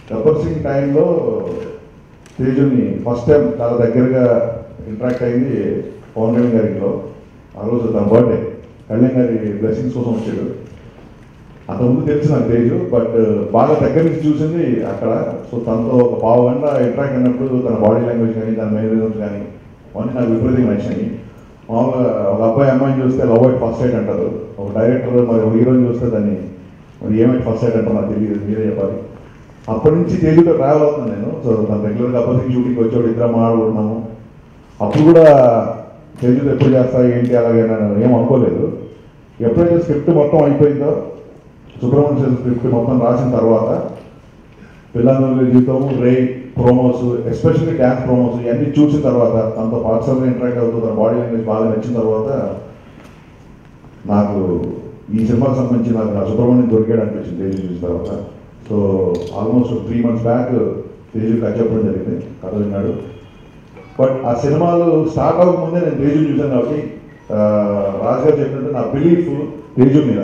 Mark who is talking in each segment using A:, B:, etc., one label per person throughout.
A: గబ్బర్ సింగ్ టైంలో తేజుని first time చాలా దగ్గరగా ఇంటరాక్ట్ అయింది పవన్ కళ్యాణ్ గారి ఇంట్లో. ఆ రోజు తన బర్త్డే, కళ్యాణ్ గారి బ్లెస్సింగ్స్ కోసం వచ్చాడు. అంతకుముందు తెలుసు నాకు తేజు, బట్ బాగా దగ్గర నుంచి చూసింది అక్కడ. సో తనతో ఒక పావు గంట ఇంటరాక్ట్ అయినప్పుడు తన బాడీ లాంగ్వేజ్ కానీ తన మేనరిజమ్స్ కానీ అవన్నీ నాకు విపరీతంగా నచ్చాయి. మామూలుగా ఒక అబ్బాయి అమ్మాయిని చూస్తే లవ్ ఎట్ ఫస్ట్ సైట్ అంటారు, ఒక డైరెక్టర్ మరి ఒక హీరోని చూస్తే దాన్ని మరి ఏమైతే ఫస్ట్ సైట్ అంటారు నాకు తెలియదు, మీరే చెప్పాలి. అప్పటి నుంచి తేజుతో ట్రావెల్ అవుతున్నాను నేను. సో తను రెగ్యులర్గా అప్పటికి షూటింగ్కి వచ్చాడు, ఇద్దరం మాట్లాడుకున్నాము. అప్పుడు కూడా తేజుతో ఎప్పుడు చేస్తా ఏంటి అలాగే నేను ఏం అనుకోలేదు. ఎప్పుడైతే స్క్రిప్ట్ మొత్తం అయిపోయిందో, సుబ్రహ్మణ్యం స్క్రిప్ట్ మొత్తం రాసిన తర్వాత పిల్ల నూవెలెని జీవితం, రే ప్రోమోస్, ఎస్పెషల్లీ డ్యాన్స్ ప్రోమోస్ ఇవన్నీ చూసిన తర్వాత, తనతో పర్సనల్గా ఇంటరాక్ట్ అవుతూ తన బాడీ లాంగ్వేజ్ బాగా నచ్చిన తర్వాత నాకు ఈ సినిమాకి సంబంధించి నాకు సుబ్రహ్మణ్యం దొరికాడు అనిపించింది తేజు చూసిన తర్వాత. So almost 3 months back Teju కథ చెప్పడం జరిగింది, కథ విన్నాడు. బట్ ఆ సినిమాలు స్టార్ట్ అవ్వకముందే నేను తేజు చూశాను కాబట్టి రాజు గారు చెప్పినట్టు నా బిలీఫ్ తేజు మీద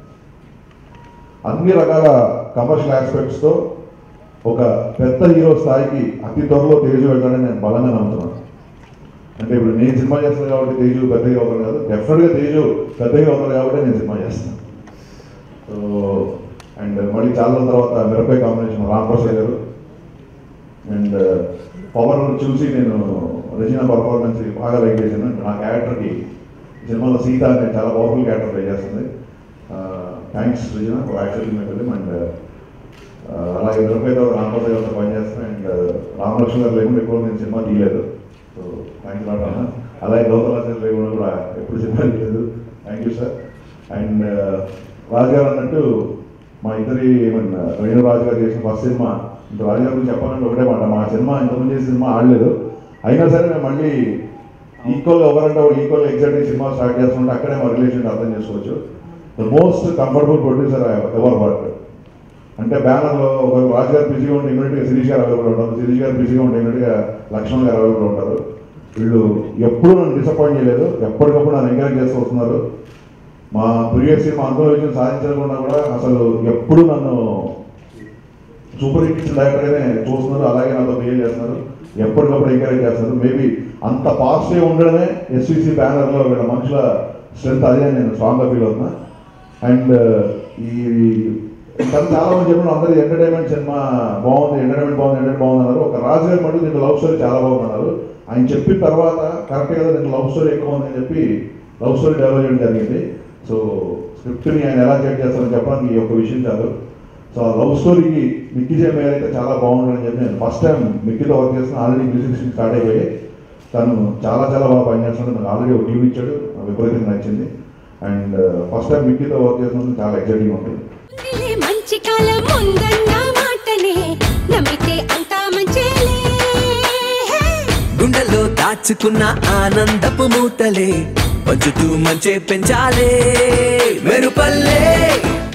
A: అన్ని రకాల కమర్షియల్ ఆస్పెక్ట్స్తో ఒక పెద్ద హీరో స్థాయికి అతి త్వరలో తేజు వెళ్తాడని నేను బలంగా నమ్ముతున్నాను. అంటే ఇప్పుడు నేను సినిమా చేస్తాను కాబట్టి తేజు పెద్ద హీరో అవుతాడు కాదు, డెఫినెట్గా తేజు పెద్ద హీరో అవుతాడు కాబట్టి నేను సినిమా చేస్తాను. సో అండ్ మళ్ళీ చాలా రోజుల తర్వాత మిరపకాయ కాంబినేషన్ రాంప్రసాద్ గారు అండ్ పవర్ చూసి నేను రెజినా పర్ఫార్మెన్స్ బాగా లైక్ చేశాను. నా క్యారెక్టర్కి సినిమాలో సీత అనే చాలా పవర్ఫుల్ క్యారెక్టర్ ప్లే చేస్తుంది. Thanks Regina for accepting my film. And అలాగే మిరపకాయతో రాంప్రసాద్ గారితో పనిచేస్తాను. అండ్ రామలక్ష్మణ్ గారు లేకుండా ఎక్కువ నేను సినిమా తీయలేదు. సో థ్యాంక్స్ లాట్ అన్న. అలాగే గౌతమ్ లేకుండా కూడా ఎప్పుడు సినిమా తీయలేదు. Thank you sir. And Raju గారు అన్నట్టు మా ఇద్దరి రేణు రాజు గారు చేసిన ఫస్ట్ సినిమా, ఇంకా రాజు గారి గురించి చెప్పాలంటే ఒకటే మాట, మా సినిమా ఇంతకుముందు చేసిన సినిమా ఆడలేదు. అయినా సరే మేము మళ్ళీ ఈక్వల్గా ఎవరంటే వాళ్ళు ఈక్వల్గా ఎగ్జాక్ట్గా సినిమా స్టార్ట్ చేస్తుంటే అక్కడే మా రిలేషన్ అర్థం చేసుకోవచ్చు. The most comfortable producer ever work. అంటే బ్యానర్లో ఒక రాజు గారు బిజీగా ఉంటే ఇమీడియట్గా శిరీష్ గారు అవైలబుల్ ఉంటారు, శిరీష్ గారు బిజీగా ఉంటే ఇమీడియట్గా లక్ష్మణ్ గారు అవైలబుల్ ఉంటారు. వీళ్ళు ఎప్పుడూ నన్ను డిసప్పాయింట్ చేయలేదు, ఎప్పటికప్పుడు నన్ను ఎంకరేజ్ చేస్తూ వస్తున్నారు. మా ప్రీవియస్ సినిమా అందులో విజయం సాధించకుండా కూడా అసలు ఎప్పుడు నన్ను సూపర్ హిట్ ఇచ్చిన డైరెక్టర్గానే చూస్తున్నారు, అలాగే నాతో బిహేవ్ చేస్తున్నారు, ఎప్పటికప్పుడు ఎంకరేజ్ చేస్తున్నారు. మేబీ అంత పాజిటివ్ ఉండడమే ఎస్విసి బ్యానర్లో వీళ్ళ మనుషుల స్ట్రెంత్, అదే నేను స్ట్రాంగ్గా ఫీల్ అవుతున్నా. అండ్ ఈ తను చాలా మంది చెప్పిన అందరూ ఎంటర్టైన్మెంట్ సినిమా బాగుంది, ఎంటర్టైన్మెంట్ బాగుంది అన్నారు. ఒక రాజు గారి మటుకు దీంట్లో లవ్ స్టోరీ చాలా బాగుంది అన్నారు. ఆయన చెప్పిన తర్వాత కరెక్ట్గా దీంట్లో లవ్ స్టోరీ ఎక్కువ ఉందని చెప్పి లవ్ స్టోరీ డెవలప్ చేయడం జరిగింది. సో స్క్రిప్ట్ని ఆయన ఎలా చెక్ చేస్తారని చెప్పడానికి ఈ ఒక విషయం కాదు. సో ఆ లవ్ స్టోరీకి మిక్కీ మేయర్ అయితే చాలా బాగుంటుందని చెప్పి నేను ఫస్ట్ టైం మిక్కీతో వర్క్ చేస్తున్నా. ఆల్రెడీ మ్యూజిక్ స్టార్ట్ అయిపోయి తను చాలా చాలా బాగా పనిచేస్తున్నాడు. నాకు ఆల్రెడీ ఒక ట్యూన్ ఇచ్చాడు, నాకు విపరీతంగా నచ్చింది. అండ్ ఫస్ట్ టైం మిక్కీతో వర్క్ చేస్తున్నందుకు చాలా ఎక్సైటింగ్ ఉంటుంది.
B: మంచి కాలం ముందన్న మాటనే నమ్మితే అంతా మంచేలే, గుండెల్లో దాచుకున్న ఆనందపు మూటలే పంచుతూ మంచే పెంచాలే, మెరుపల్లే